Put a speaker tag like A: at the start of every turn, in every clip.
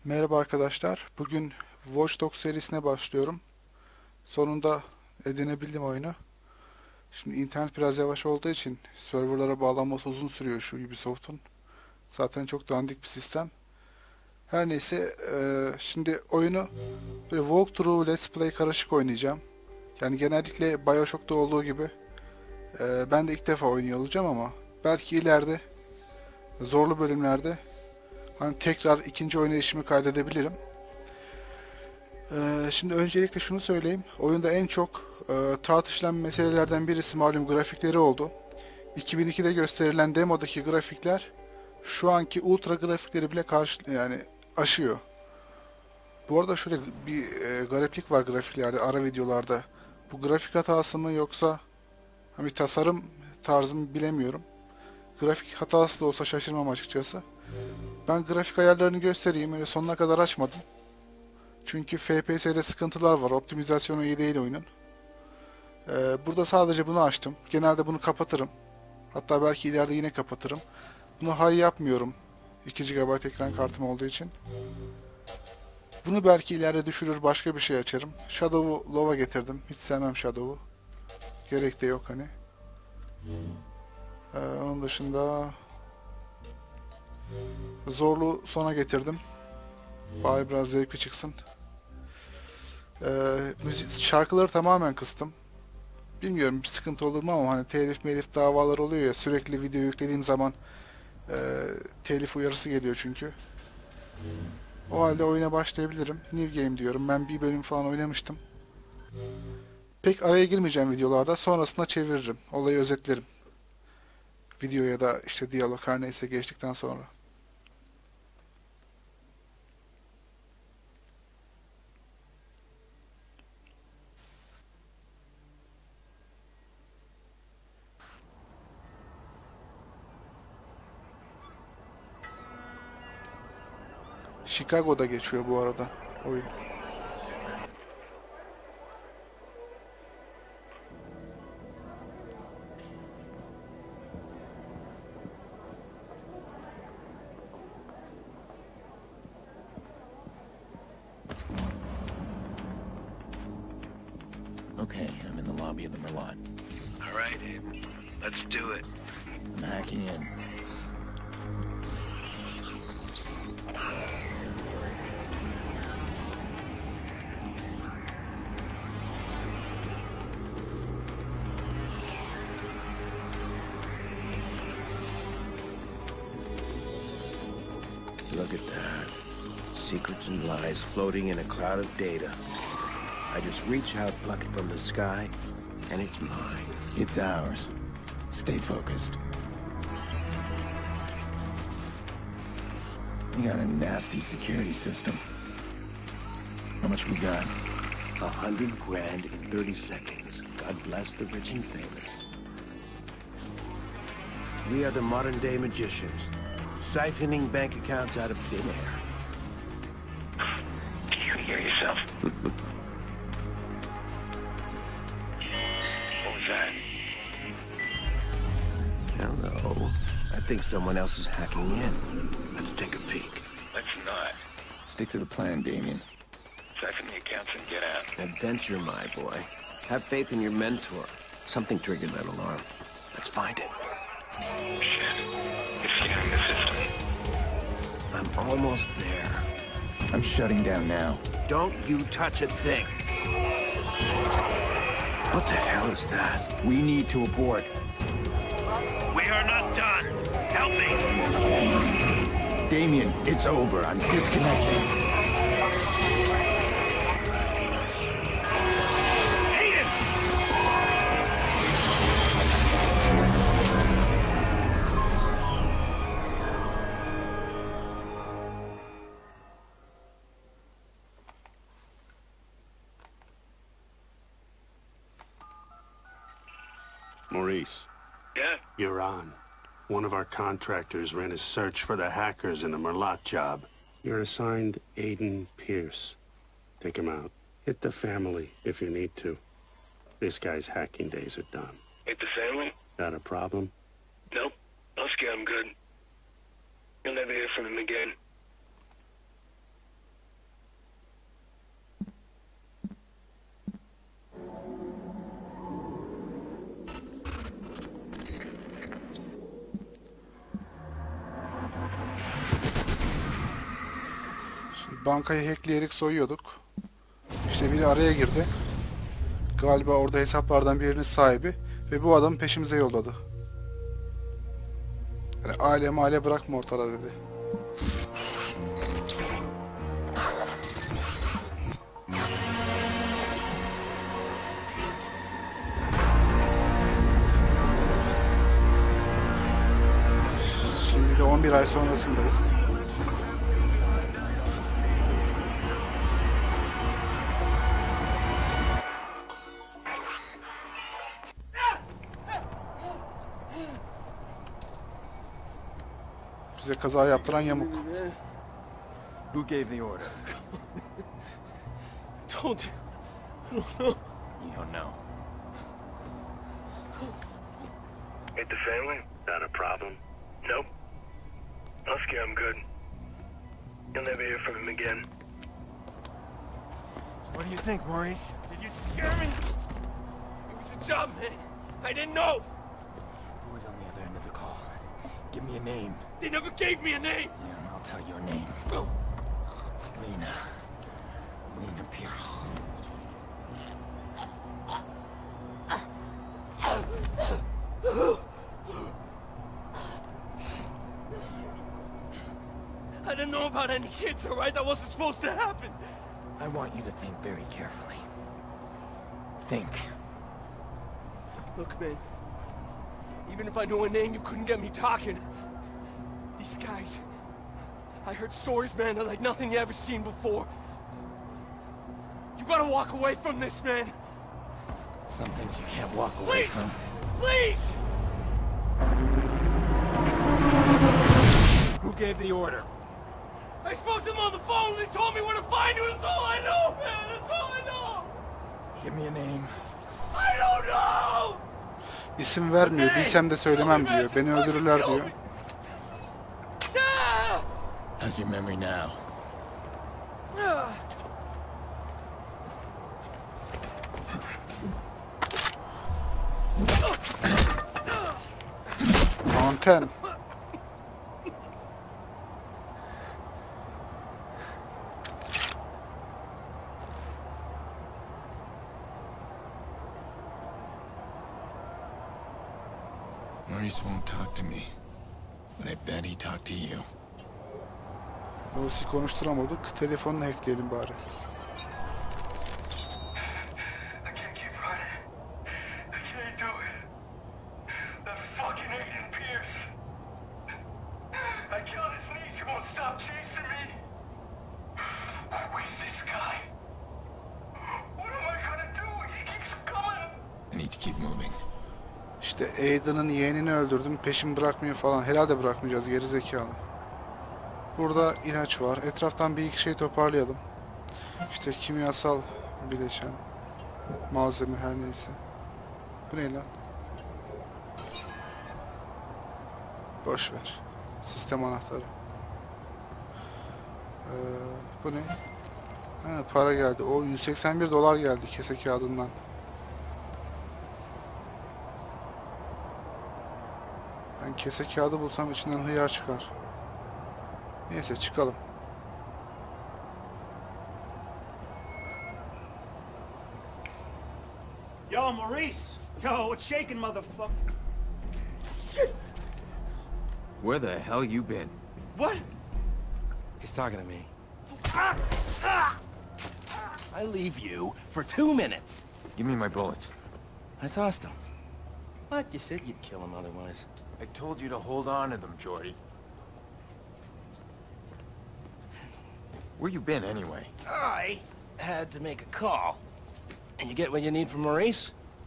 A: Merhaba arkadaşlar. Bugün Watch Dogs serisine başlıyorum. Sonunda edinebildim oyunu. Şimdi internet biraz yavaş olduğu için serverlara bağlanması uzun sürüyor şu Ubisoft'un. Zaten çok dandik bir sistem. Her neyse, şimdi oyunu böyle walkthrough, let's play karışık oynayacağım. Yani genellikle BioShock'ta olduğu gibi ben de ilk defa oynuyor olacağım ama belki ileride zorlu bölümlerde hani tekrar ikinci oynayışımı kaydedebilirim. Şimdi öncelikle şunu söyleyeyim. Oyunda en çok tartışılan meselelerden birisi malum grafikleri oldu. 2002'de gösterilen demodaki grafikler şu anki ultra grafikleri bile yani aşıyor. Bu arada şöyle bir gariplik var grafiklerde, ara videolarda. Bu grafik hatası mı yoksa bir tasarım tarzımı bilemiyorum. Grafik hatası da olsa şaşırmam açıkçası. Ben grafik ayarlarını göstereyim. Öyle sonuna kadar açmadım. Çünkü FPS'de sıkıntılar var. Optimizasyonu iyi değil oyunun. Burada sadece bunu açtım. Genelde bunu kapatırım. Hatta belki ileride yine kapatırım. Bunu high yapmıyorum. 2 GB ekran kartım olduğu için. Bunu belki ileride düşürür, başka bir şey açarım. Shadow'u low'a getirdim. Hiç sevmem Shadow'u. Gerek de yok hani. Onun dışında zorlu sona getirdim. Bari biraz zevkli çıksın. Şarkıları tamamen kıstım. Bilmiyorum bir sıkıntı olur mu ama hani telif melif davalar oluyor ya, sürekli video yüklediğim zaman telif uyarısı geliyor çünkü. O halde oyuna başlayabilirim. New game diyorum. Ben bir bölüm falan oynamıştım. Pek araya girmeyeceğim videolarda. Sonrasında çeviririm. Olayı özetlerim. Video ya da işte diyalog her neyse geçtikten sonra. Chicago'da geçiyor bu arada oyun.
B: Okay, I'm in the lobby of the Merlot.
C: All right, Abe. Let's do it.
B: I'm hacking in.
C: Look at that. Secrets and lies floating in a cloud of data. I just reach out, pluck it from the sky, and it's mine.
B: It's ours. Stay focused. You got a nasty security system. How much we got?
C: 100 grand in 30 seconds. God bless the rich and famous. We are the modern-day magicians, siphoning bank accounts out of thin air. Can you hear yourself? What was that? Hello. I think someone else is hacking in. Let's take a peek. Let's not.
B: Stick to the plan, Damien.
C: Siphon the accounts and get out. Adventure, my boy. Have faith in your mentor. Something triggered that alarm. Let's find it. Shit. It's scanning the system. I'm almost there.
B: I'm shutting down now.
C: Don't you touch a thing. What the hell is that?
B: We need to abort.
C: We are not done. Help me.
B: Damien, it's over. I'm disconnecting.
D: Maurice.
C: Yeah?
D: You're on. One of our contractors ran a search for the hackers in the Merlot job. You're assigned Aiden Pierce. Take him out. Hit the family if you need to. This guy's hacking days are done.
C: Hit the family?
D: Got a problem?
C: Nope. I'll scare him good. You'll never hear from him again.
A: bankayı hackleyerek soyuyorduk. İşte biri araya girdi. Galiba orada hesaplardan birinin sahibi ve bu adamı peşimize yolladı. Yani aile mahalle bırakma ortada dedi. Şimdi de 11 ay sonrasındayız. Bize kaza yaptıran yamuk.
B: Who gave the order?
C: I don't know.
B: You don't know.
D: Hit the family? Not a problem. Nope. Husky, I'm good. You'll never hear from him again.
B: What do you think, Maurice?
C: Did you scare me? It was a job, man. I didn't know.
B: Who was on the other end of the call? Give me a name.
C: They never gave me a name.
B: Yeah, I'll tell your name.
C: Oh.
B: Lena. Lena Pierce.
C: I didn't know about any kids, all right? That wasn't supposed to happen.
B: I want you to think very carefully. Think.
C: Look, man. Even if I knew a name, you couldn't get me talking. These guys... I heard stories, man, that like nothing you ever seen before. You gotta walk away from this, man.
B: Some things you can't walk away
C: Please!
B: from.
C: Please!
B: Who gave the order?
C: I spoke to them on the phone and they told me where to find you. That's all I know, man. That's all I know.
B: Give me a name.
C: I don't know.
A: İsim vermiyor. Bilsem de söylemem diyor. Beni öldürürler diyor.
B: How's your memory now?
A: Anten.
B: Maurice won't talk to me, but I bet he talked to you.
A: Maurice'i konuşturamadık. Telefonunu hackleyelim bari.
E: I can't keep running. I can't do it. That fucking Aiden Pierce. I killed his niece. He won't stop chasing me. Where's this guy? What am I gonna do? He keeps coming.
B: I need to keep moving.
A: İşte Aiden'ın yeğenini öldürdüm. Peşimi bırakmıyor falan. Herhalde bırakmayacağız. Gerizekalı. Burada ilaç var. Etraftan bir iki şey toparlayalım. İşte kimyasal bileşen, malzeme her neyse. Bu ne lan? Boş ver. Sistem anahtarı. Bu ne? Ha, para geldi. O 181 dolar geldi kese kağıdından. Ben kese kağıdı bulsam içinden hıyar çıkar. Neyse çıkalım.
F: Yo, Maurice! Yo, what's shaking, motherfucker? Shit!
B: Where the hell you been?
F: What?
C: He's talking to me. I leave you for 2 minutes.
B: Give me my bullets.
C: I tossed him. What? You said you'd kill him otherwise.
B: I told you to hold on to them, Jordy. Where you been, anyway?
C: I had to make a call. And you get what you need from Maurice?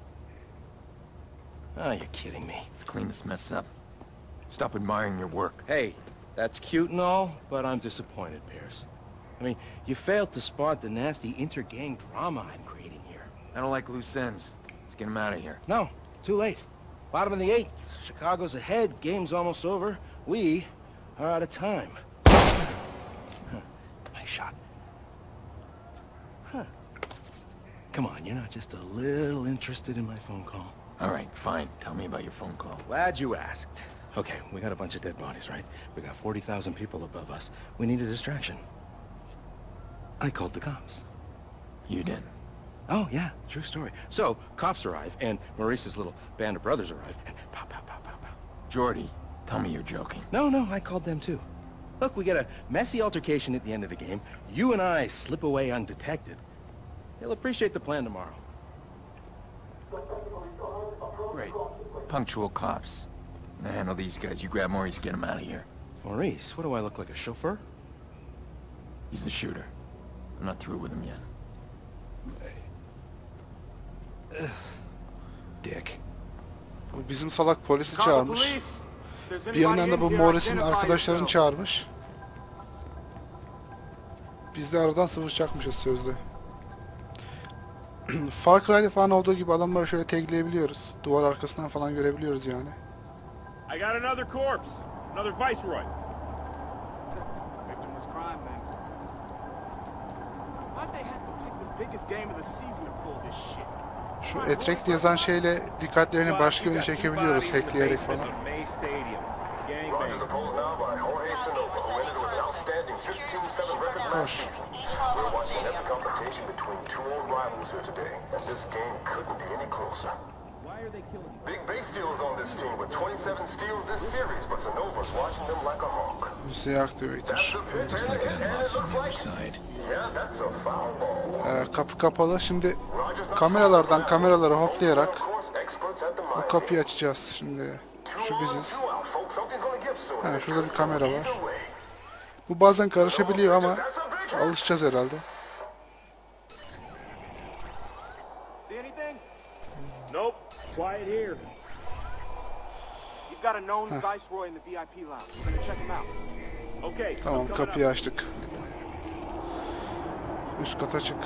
C: Oh, you're kidding me.
B: Let's clean this mess up. Stop admiring your work.
C: Hey, that's cute and all, but I'm disappointed, Pierce. I mean, you failed to spot the nasty inter-gang drama I'm creating here.
B: I don't like loose ends. Let's get him out of here.
C: No, too late. Bottom of the 8th. Chicago's ahead. Game's almost over. We are out of time. Huh. Nice shot. Huh. Come on, you're not just a little interested in my phone call?
B: All right, fine. Tell me about your phone call.
C: Glad you asked. Okay, we got a bunch of dead bodies, right? We got 40,000 people above us. We need a distraction.
G: I called the cops.
B: You did.
G: Oh, yeah, true story. So, cops arrive, and Maurice's little band of brothers arrive, and pow, pow, pow, pow, pow.
B: Jordy, tell me you're joking.
G: No, I called them too. Look, we get a messy altercation at the end of the game. You and I slip away undetected. They'll appreciate the plan tomorrow.
B: Great. Punctual cops. I handle these guys. You grab Maurice, get him out of here.
G: Maurice, what do I look like, a chauffeur?
B: He's the shooter. I'm not through with him yet.
G: Dick.
A: Bu bizim salak polisi çağırmış. Bir yandan da bu Morris'in arkadaşlarını çağırmış. Biz de aradan sıvışacakmışız sözde. Far Cry'de falan olduğu gibi adamları şöyle tagleyebiliyoruz. Duvar arkasından falan görebiliyoruz yani.
F: I got another corpse. Another Viceroy.
H: Victimless crime, man. Why'd they have to pick the biggest game of the season to pull this shit?
A: Şu Etrecht yazan şeyle dikkatlerini başka yöne çekebiliyoruz hackleyerek falan. Hoş. Müziği activator. Kapı kapalı. Şimdi kameralardan kameralara hoplayarak bu kapıyı açacağız. Şimdi şu biziz. Ha, şurada bir kamera var. Bu bazen karışabiliyor ama alışacağız herhalde.
F: See anything? Nope. Quiet here.
H: You've got a known Viceroy in the VIP lounge. We're gonna check him out.
F: Okay.
A: Tamam, kapıyı açtık. Üst kata çık.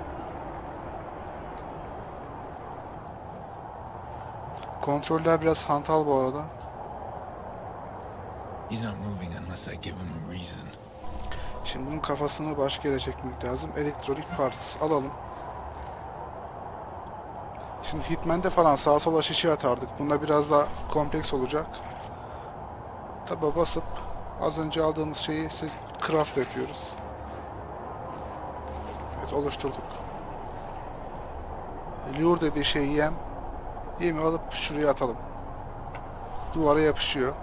A: Kontroller biraz hantal bu arada.
B: He's not moving unless I give him a reason.
A: Şimdi bunun kafasını başka yere çekmek lazım. Elektronik parts alalım. Şimdi Hitman'de falan sağa sola şişe atardık. Bunda biraz daha kompleks olacak. Taba basıp az önce aldığımız şeyi craft yapıyoruz. Evet, oluşturduk. Lure dediği şey yem. Yemi alıp şuraya atalım. Duvara yapışıyor.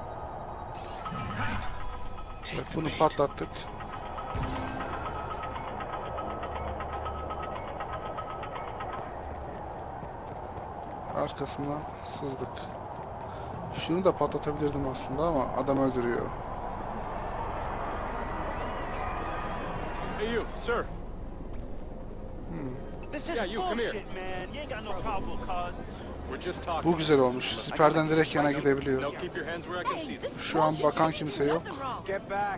A: Evet, bunu patlattık. Arkasından sızdık. Şunu da patlatabilirdim aslında ama adam öldürüyor.
F: Hey you, sir.
H: This is
F: Yeah, you come here.
H: bullshit, man. You ain't got no probable cause.
F: We're just talking.
A: Bu güzel olmuş. Siperden direkt yana gidebiliyor.
F: Now keep your hands where I can see them.
A: Şu an bakan kimse yok.
H: Get back.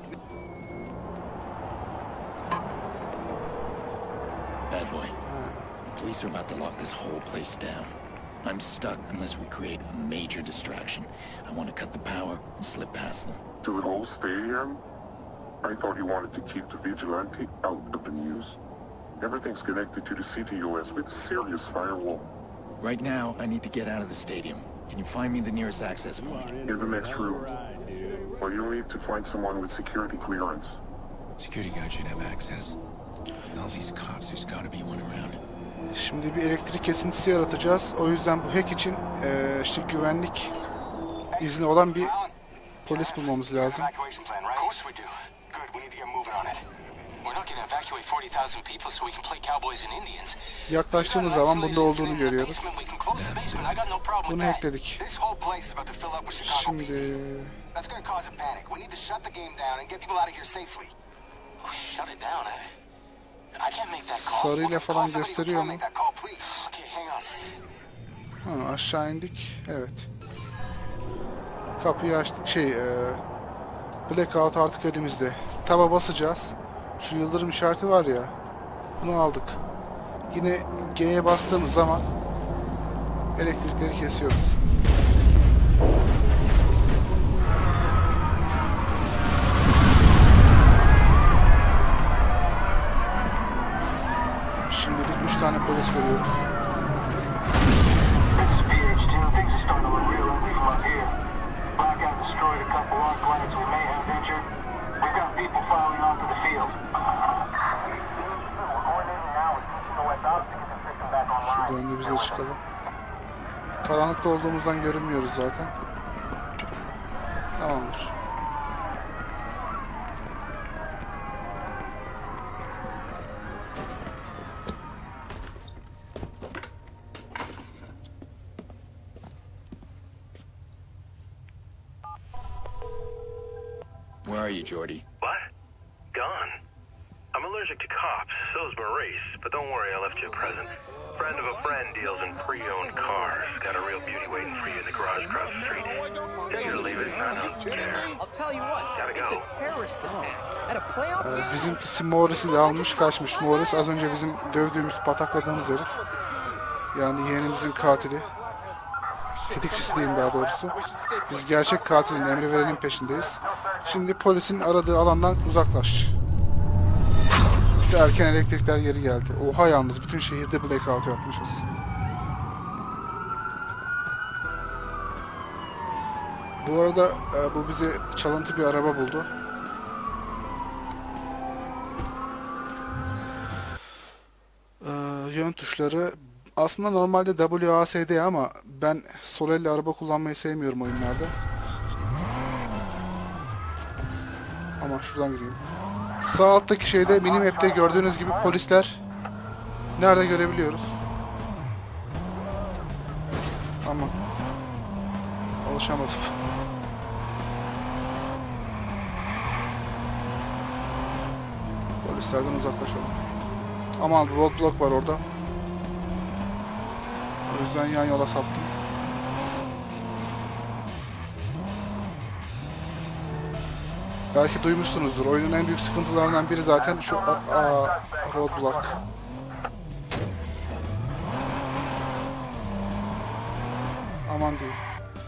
B: Bad boy. Police are about to lock this whole place down. I'm stuck unless we create a major distraction. I want to cut the power and slip past them.
I: To the whole stadium? I thought you wanted to keep the vigilante out of the news. Everything's connected to the CTOS with a serious firewall.
B: Right now, I need to get out of the stadium. Can you find me the nearest access point?
I: In the next room. Well, you'll need to find someone with security clearance.
B: Security guard should have access. With all these cops, there's gotta be one around.
A: Şimdi bir elektrik kesintisi yaratacağız. O yüzden bu hack için işte güvenlik izni olan bir polis bulmamız lazım. Yaklaştığımız zaman bunda olduğunu görüyoruz. Bunu hackledik. Şimdi sarıyla falan gösteriyor mu? Ha, aşağı indik. Evet. Kapıyı açtık. Blackout artık elimizde. Taba basacağız. Şu yıldırım işareti var ya. Bunu aldık. Yine G'ye bastığımız zaman elektrikleri kesiyoruz. Şimdilik 3 tane polis görüyoruz. çıkalım. Karanlıkta olduğumuzdan görünmüyoruz zaten. Tamamdır.
B: Where are you, Jordy?
E: What? Gone. I'm allergic to cops, so's Maurice, but don't worry, I left you a present. Friend of a friend deals in pre-owned cars. Got a real beauty waiting for you in the garage across the street. Take it or leave it, I don't care.
H: I'll tell you what,
E: Gotta
H: it's
E: go.
H: a terrorist attack. At a playoff game?
A: Bizimkisi Morris'i de almış kaçmış. Morris az önce bizim dövdüğümüz, patakladığımız herif. Yani yeğenimizin katili. Tetikçisi diyeyim daha doğrusu. Biz gerçek katilin, emri verenin peşindeyiz. Şimdi polisin aradığı alandan uzaklaş. Derken elektrikler geri geldi. Oha, yalnız bütün şehirde blackout yapmışız. Bu arada bu bize çalıntı bir araba buldu. Yön tuşları aslında normalde WASD ama ben sol elle araba kullanmayı sevmiyorum oyunlarda. Ama şuradan gireyim. Sağ alttaki şeyde minimap'te gördüğünüz gibi polisler nerede görebiliyoruz. Ama alışamadım. Polislerden uzaklaşalım. Aman, roadblock var orada. O yüzden yan yola saptım. Belki duymuşsunuzdur. Oyunun en büyük sıkıntılarından biri zaten şu roadblock. Aman diyeyim.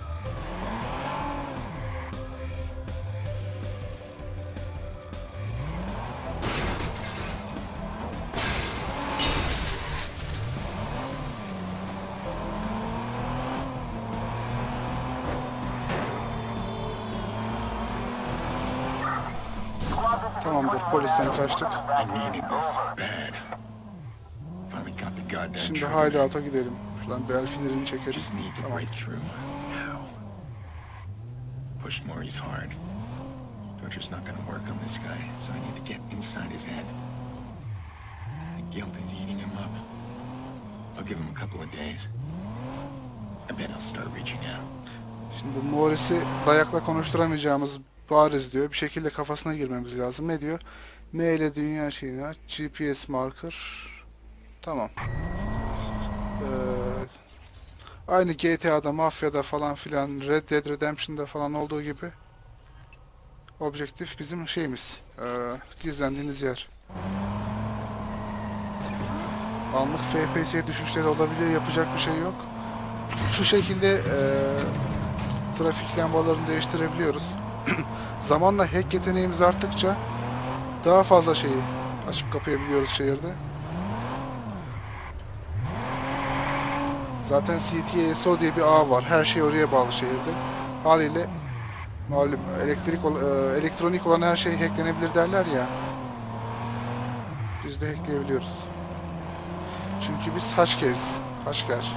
A: Tamamdır, polisten kaçtık.
B: I needed this bad. Finally got the goddamn
A: Şimdi
B: trigger.
A: hideout'a gidelim. Şuradan bel fenerini çekelim.
B: Just need to
A: Tamam.
B: break through. How? Push Maurice hard. Torture's not gonna work on this guy, so I need to get inside his head. The guilt is eating him up. I'll give him a couple of days. I bet I'll start reaching out.
A: Şimdi bu Morris'i dayakla konuşturamayacağımız bariz diyor. Bir şekilde kafasına girmemiz lazım. Ne diyor? M ile dünya şeyini aç. GPS marker. Tamam. Aynı GTA'da, Mafya'da falan filan, Red Dead Redemption'da falan olduğu gibi objektif bizim şeyimiz. Gizlendiğimiz yer. Anlık FPS düşüşleri olabiliyor. Yapacak bir şey yok. Şu şekilde trafik lambalarını değiştirebiliyoruz. Zamanla hack yeteneğimiz arttıkça daha fazla şeyi açıp kapayabiliyoruz şehirde. Zaten CTSO diye bir ağ var. Her şey oraya bağlı şehirde. Haliyle malum elektronik olan her şey hacklenebilir derler ya. Biz de hackleyebiliyoruz. Çünkü biz hackeriz. Hacker.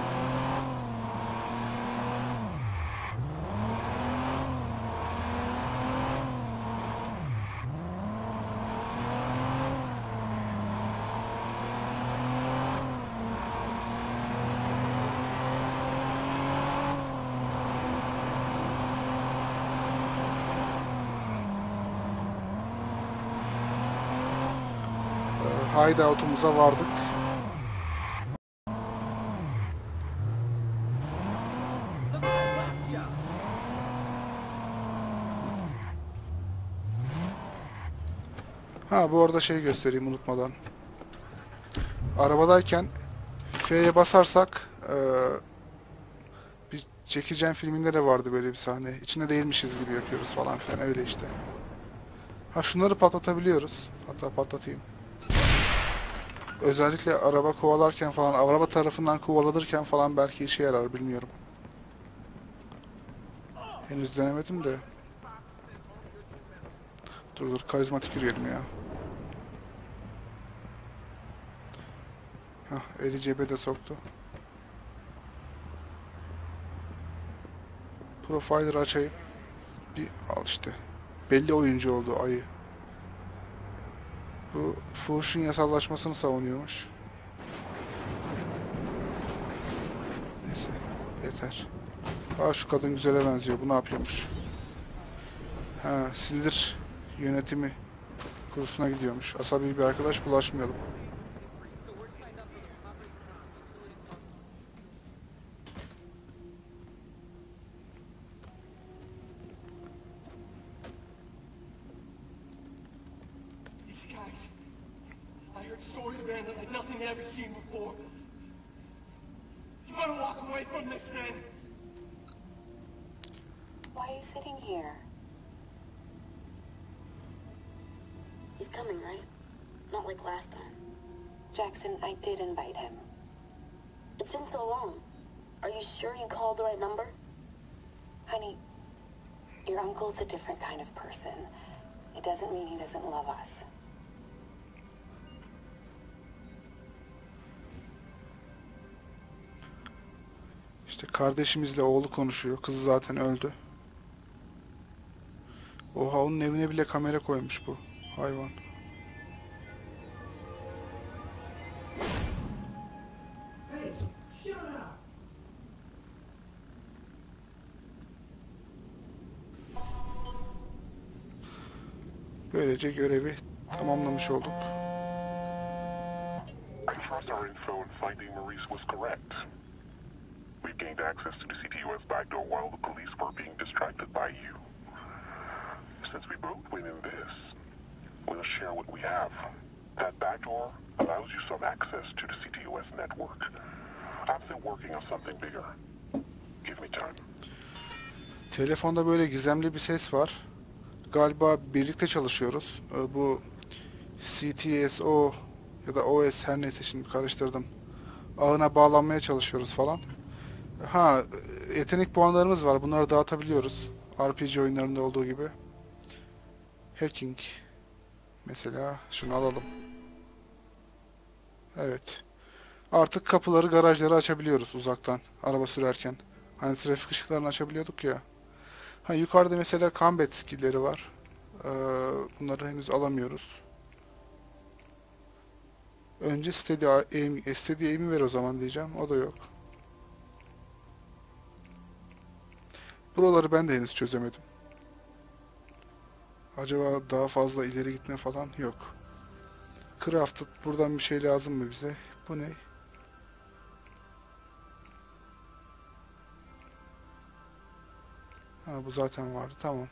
A: Hideout'umuza vardık. Ha, bu arada şey göstereyim unutmadan. Arabadayken F'ye basarsak bir Jackie Chan filminde de vardı böyle bir sahne. İçinde değilmişiz gibi yapıyoruz falan filan, öyle işte. Ha, şunları patlatabiliyoruz. Hatta patlatayım. Özellikle araba kovalarken falan, araba tarafından kovalanırken falan belki işe yarar, bilmiyorum. Henüz denemedim de. Dur karizmatik yürüyelim ya. Hah, eli cebe de soktu. Profiler açayım. Bir al işte. Belli oyuncu oldu ayı. Bu fuhuşun yasallaşmasını savunuyormuş. Neyse yeter. Aa, şu kadın güzele benziyor. Bu ne yapıyormuş? Ha, sindir yönetimi kursuna gidiyormuş. Asabi bir arkadaş, bulaşmayalım.
J: These guys, I heard stories, man, that like nothing I've ever seen before. You gotta walk away from this, man.
K: Why are you sitting here? He's coming, right? Not like last time. Jackson, I did invite him. It's been so long. Are you sure you called the right number? Honey, your uncle's a different kind of person. It doesn't mean he doesn't love us.
A: İşte kardeşimizle oğlu konuşuyor. Kızı zaten öldü. Oha, onun evine bile kamera koymuş bu hayvan. Böylece görevi tamamlamış olduk.
I: I trust our info in finding Maurice was correct. We've gained access to the CTOS backdoor while the police were being distracted by you. Since we both win in this, we'll share what we have. That backdoor allows you some access to the CTOS network. I'm still working on something bigger. Give me time.
A: Telefonda böyle gizemli bir ses var. Galiba birlikte çalışıyoruz. Bu CTSO ya da OS, her neyse, şimdi karıştırdım. Ağına bağlanmaya çalışıyoruz falan. Ha, yetenek puanlarımız var. Bunları dağıtabiliyoruz. RPG oyunlarında olduğu gibi. Hacking. Mesela şunu alalım. Evet. Artık kapıları, garajları açabiliyoruz uzaktan. Araba sürerken. Hani trafik ışıklarını açabiliyorduk ya. Ha, yukarıda mesela combat skill'leri var. Bunları henüz alamıyoruz. Önce steady aim'i ver o zaman diyeceğim. O da yok. Buraları ben de henüz çözemedim. Acaba daha fazla ileri gitme falan yok. Crafted, buradan bir şey lazım mı bize? Bu ne? Ha, bu zaten vardı. Tamam.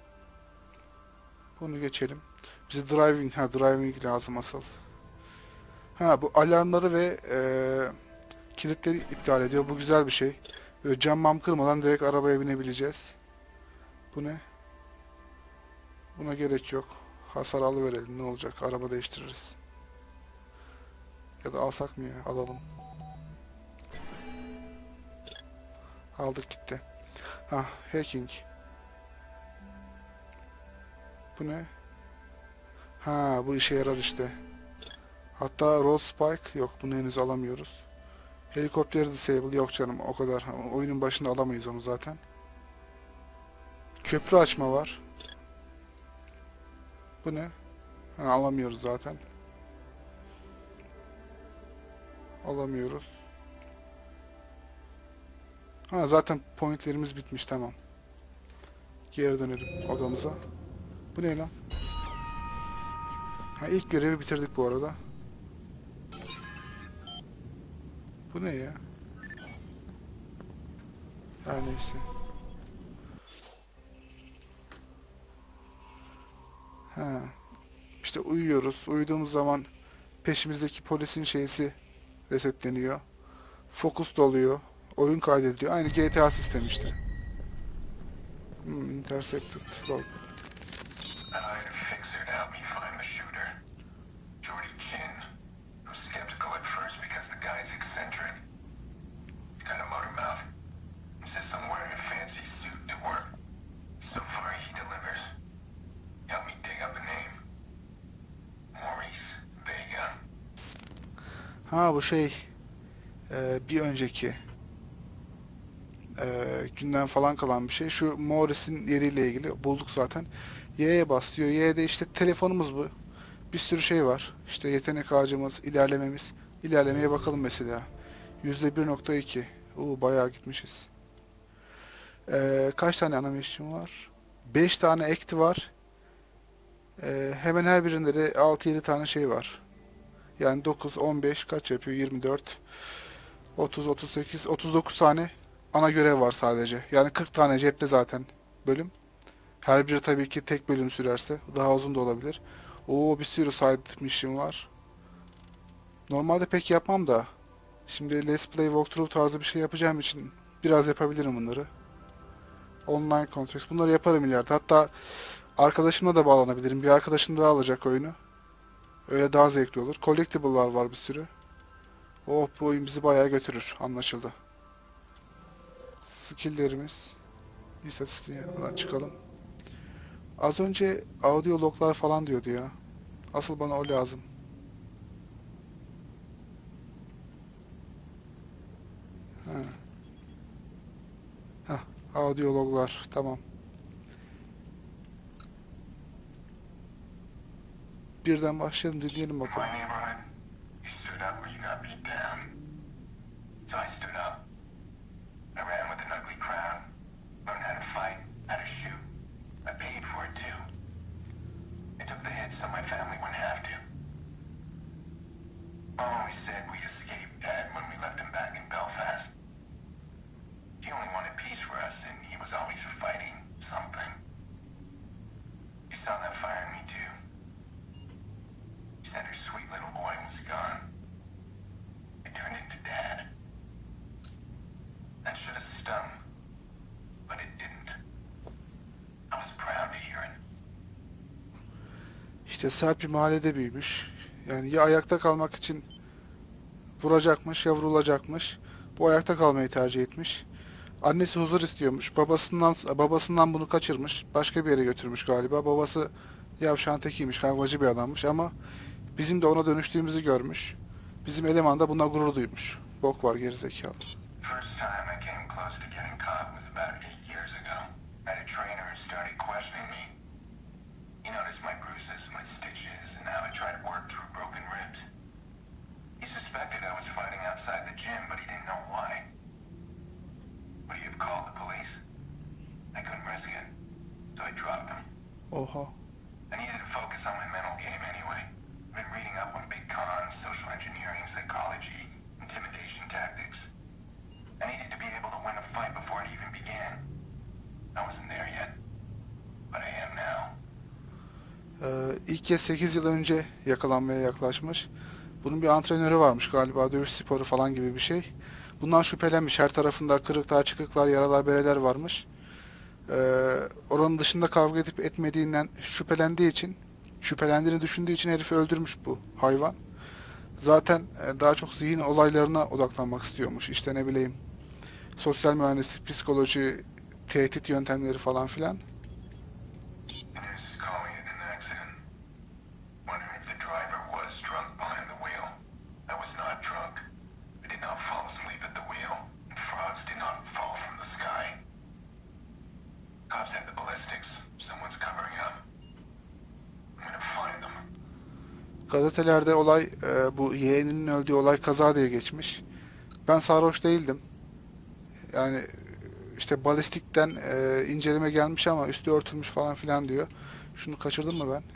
A: Bunu geçelim. Bize driving lazım asıl. Ha, bu alarmları ve kilitleri iptal ediyor. Bu güzel bir şey. Böyle cam kırmadan direkt arabaya binebileceğiz. Bu ne? Buna gerek yok. Hasar alıverelim. Ne olacak? Araba değiştiririz. Ya da alsak mı ya? Alalım. Aldık gitti. Ha, hacking. Bu ne? Ha, bu işe yarar işte. Hatta Roll Spike yok. Bunu henüz alamıyoruz. Helikopter disable yok canım. O kadar. Oyunun başında alamayız onu zaten. Köprü açma var. Bu ne? Ha, alamıyoruz zaten. Alamıyoruz. Ha, zaten pointlerimiz bitmiş, tamam. Geri dönelim odamıza. Bu ne lan? Ha, ilk görevi bitirdik bu arada. Bu ne ya? Her neyse. Ha. İşte uyuyoruz. Uyuduğumuz zaman peşimizdeki polisin şeysi resetleniyor. Fokus doluyor. Oyun kaydediliyor. Aynı GTA sistemi işte. Intercepted log. Ha, bu şey bir önceki günden falan kalan bir şey. Şu Morris'in yeriyle ilgili bulduk zaten. Y'ye bas diyor. Y'de işte telefonumuz bu. Bir sürü şey var. İşte yetenek ağacımız, ilerlememiz. İlerlemeye bakalım mesela. %1.2. Bayağı gitmişiz. Kaç tane animation var? 5 tane act var. Hemen her birinde de 6-7 tane şey var. Yani 9, 15 kaç yapıyor? 24, 30, 38, 39 tane ana görev var sadece. Yani 40 tane cepte zaten bölüm. Her biri tabii ki tek bölüm sürerse daha uzun da olabilir. Bir sürü side mission var. Normalde pek yapmam da. Şimdi Let's Play Walkthrough tarzı bir şey yapacağım için biraz yapabilirim bunları. Online contracts. Bunları yaparım ileride. Hatta arkadaşımla da bağlanabilirim. Bir arkadaşım daha alacak oyunu. Öyle daha zevkli olur. Collectible'lar var bir sürü. Bu oyun bizi bayağı götürür. Anlaşıldı. Skill'lerimiz. İstatistiğe buradan çıkalım. Az önce audio loglar falan diyordu ya. Asıl bana o lazım. Audio loglar. Tamam. Birden başlayalım, dinleyelim bakalım. İşte sert bir mahallede büyümüş. Yani ya ayakta kalmak için vuracakmış ya vurulacakmış. Bu ayakta kalmayı tercih etmiş. Annesi huzur istiyormuş. Babasından bunu kaçırmış. Başka bir yere götürmüş galiba. Babası yavşağın tekiymiş. Kavgacı bir adammış ama bizim de ona dönüştüğümüzü görmüş. Bizim eleman da buna gurur duymuş. Bok var gerizekalı. Oha.
E: I needed to focus on my mental game anyway. I've been reading up on big cons, social engineering, psychology, intimidation tactics. I needed to be able to win a fight before it even began. I wasn't there yet, but I am now.
A: İlk kez 8 yıl önce yakalanmaya yaklaşmış. Bunun bir antrenörü varmış galiba, dövüş sporu falan gibi bir şey. Bundan şüphelenmiş. Her tarafında kırıklar, çıkıklar, yaralar, bereler varmış. Oranın dışında kavga edip etmediğinden şüphelendiğini düşündüğü için herifi öldürmüş bu hayvan. Zaten daha çok zihin olaylarına odaklanmak istiyormuş. İşte ne bileyim, sosyal mühendislik, psikoloji, tehdit yöntemleri falan filan. Gazetelerde olay, bu yeğeninin öldüğü olay kaza diye geçmiş. Ben sarhoş değildim. Yani işte balistikten inceleme gelmiş ama üstü örtülmüş falan filan diyor. Şunu kaçırdım mı ben?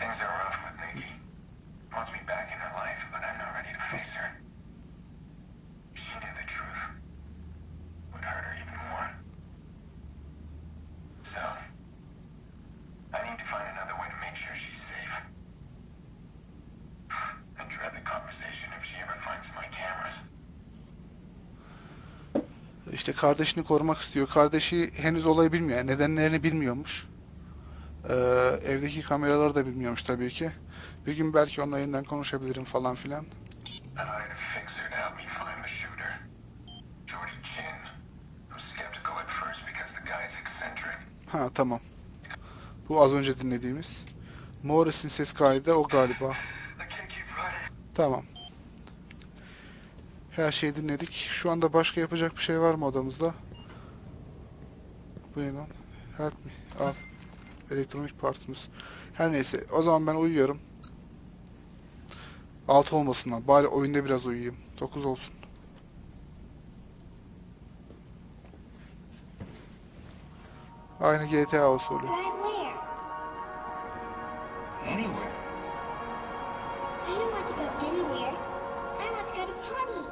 A: İşte kardeşini korumak istiyor. Kardeşi henüz olayı bilmiyor. Yani nedenlerini bilmiyormuş. Evdeki kameraları da bilmiyormuş tabii ki. Bir gün belki onunla yeniden konuşabilirim falan filan. Ha tamam. Bu az önce dinlediğimiz. Morris'in ses kaydı o galiba. Tamam. Her şeyi dinledik. Şu anda başka yapacak bir şey var mı odamızda? Bu ne lan? Help me. Al. Elektronik partımız. Her neyse. O zaman ben uyuyorum. 6 olmasın lan. Bari oyunda biraz uyuyayım. 9 olsun. Aynı GTA usulü.
B: Anywhere.
K: I don't want to go anywhere. I want to go to potty.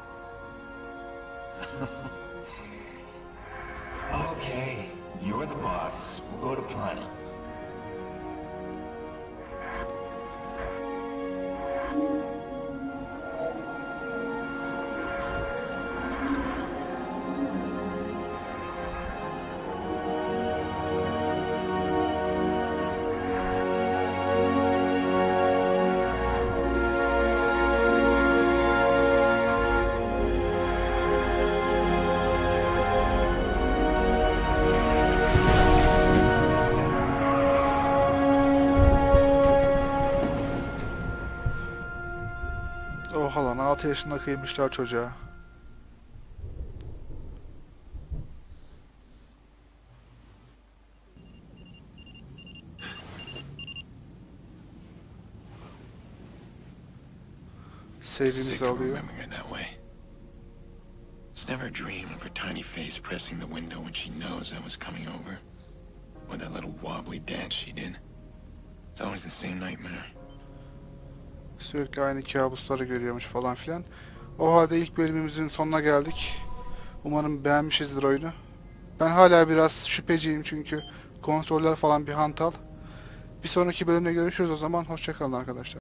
B: Okay, you're the boss. We'll go to Pawnee.
A: Oha lan 6 yaşında kıymışlar çocuğa. Sevdiğimizi
B: Sick of
A: alıyor.
B: remembering her that way. It's never a dream of her tiny face pressing the window when she knows I was coming over. Or that little wobbly dance she did. It's always the same nightmare.
A: Sürekli aynı kabusları görüyormuş falan filan. O halde ilk bölümümüzün sonuna geldik. Umarım beğenmişizdir oyunu. Ben hala biraz şüpheciyim çünkü kontroller falan bir hantal. Bir sonraki bölümde görüşürüz o zaman. Hoşça kalın arkadaşlar.